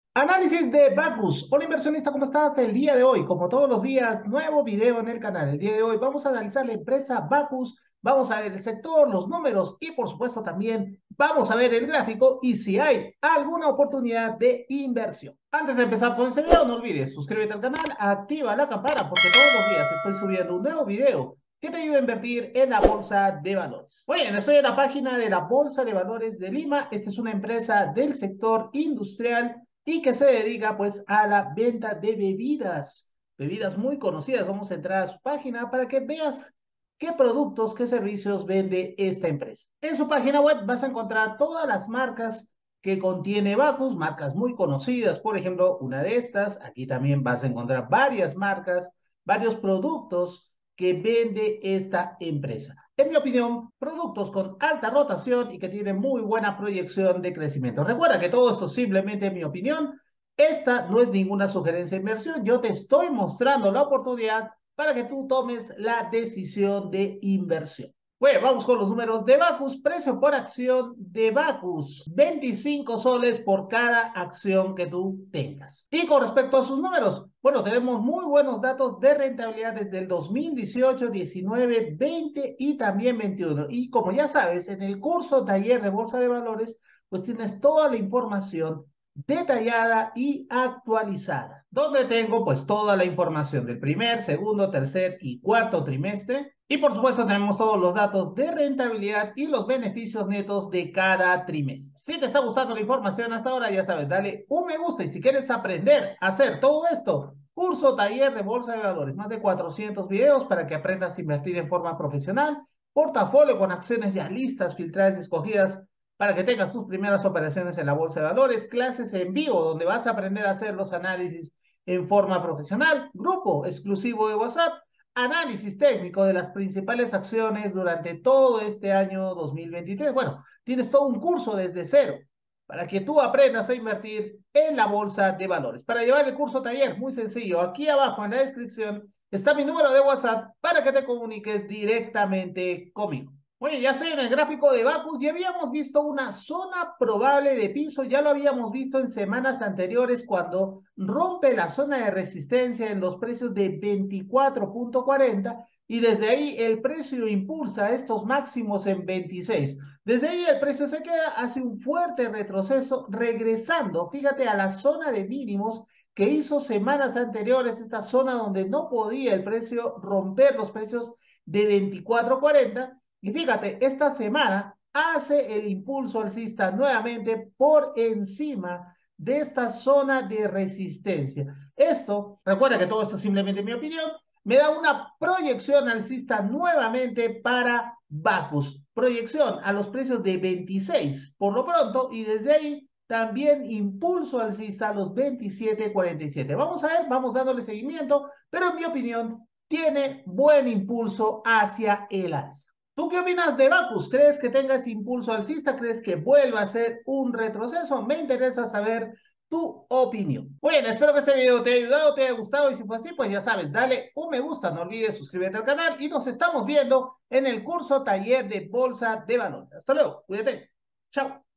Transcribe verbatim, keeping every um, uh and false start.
Análisis de Bacus. Hola inversionista, ¿cómo estás? El día de hoy, como todos los días, nuevo video en el canal. El día de hoy vamos a analizar la empresa Bacus, vamos a ver el sector, los números y por supuesto también vamos a ver el gráfico y si hay alguna oportunidad de inversión. Antes de empezar con este video, no olvides suscríbete al canal, activa la campana porque todos los días estoy subiendo un nuevo video que te ayuda a invertir en la bolsa de valores. Muy bien, estoy en la página de la Bolsa de Valores de Lima. Esta es una empresa del sector industrial y que se dedica pues a la venta de bebidas, bebidas muy conocidas. Vamos a entrar a su página para que veas qué productos, qué servicios vende esta empresa. En su página web vas a encontrar todas las marcas que contiene Bacus, marcas muy conocidas, por ejemplo, una de estas, aquí también vas a encontrar varias marcas, varios productos que vende esta empresa. En mi opinión, productos con alta rotación y que tienen muy buena proyección de crecimiento. Recuerda que todo esto simplemente es mi opinión. Esta no es ninguna sugerencia de inversión. Yo te estoy mostrando la oportunidad para que tú tomes la decisión de inversión. Bueno, vamos con los números de Bacus. Precio por acción de Bacus, veinticinco soles por cada acción que tú tengas. Y con respecto a sus números, bueno, tenemos muy buenos datos de rentabilidad desde el dos mil dieciocho, diecinueve, veinte y también veintiuno. Y como ya sabes, en el curso taller de Bolsa de Valores, pues tienes toda la información detallada y actualizada, donde tengo pues toda la información del primer, segundo, tercer y cuarto trimestre. Y por supuesto tenemos todos los datos de rentabilidad y los beneficios netos de cada trimestre. Si te está gustando la información hasta ahora, ya sabes, dale un me gusta y si quieres aprender a hacer todo esto, curso taller de bolsa de valores, más de cuatrocientos videos para que aprendas a invertir en forma profesional, portafolio con acciones ya listas, filtradas y escogidas para que tengas tus primeras operaciones en la bolsa de valores, clases en vivo donde vas a aprender a hacer los análisis en forma profesional, grupo exclusivo de WhatsApp, análisis técnico de las principales acciones durante todo este año dos mil veintitrés. Bueno, tienes todo un curso desde cero para que tú aprendas a invertir en la bolsa de valores. Para llevar el curso taller, muy sencillo, aquí abajo en la descripción está mi número de WhatsApp para que te comuniques directamente conmigo. Oye, ya sé, en el gráfico de Bacus ya habíamos visto una zona probable de piso, ya lo habíamos visto en semanas anteriores cuando rompe la zona de resistencia en los precios de veinticuatro punto cuarenta y desde ahí el precio impulsa estos máximos en veintiséis. Desde ahí el precio se queda, hace un fuerte retroceso, regresando, fíjate, a la zona de mínimos que hizo semanas anteriores, esta zona donde no podía el precio romper los precios de veinticuatro cuarenta. Y fíjate, esta semana hace el impulso alcista nuevamente por encima de esta zona de resistencia. Esto, recuerda que todo esto es simplemente mi opinión, me da una proyección alcista nuevamente para Bacus. Proyección a los precios de veintiséis por lo pronto y desde ahí también impulso alcista a los veintisiete cuarenta y siete. Vamos a ver, vamos dándole seguimiento, pero en mi opinión tiene buen impulso hacia el alza. ¿Tú qué opinas de Bacus? ¿Crees que tenga ese impulso alcista? ¿Crees que vuelva a ser un retroceso? Me interesa saber tu opinión. Bueno, espero que este video te haya ayudado, te haya gustado y si fue así, pues ya sabes, dale un me gusta, no olvides suscribirte al canal y nos estamos viendo en el curso taller de Bolsa de Valores. Hasta luego, cuídate. Chao.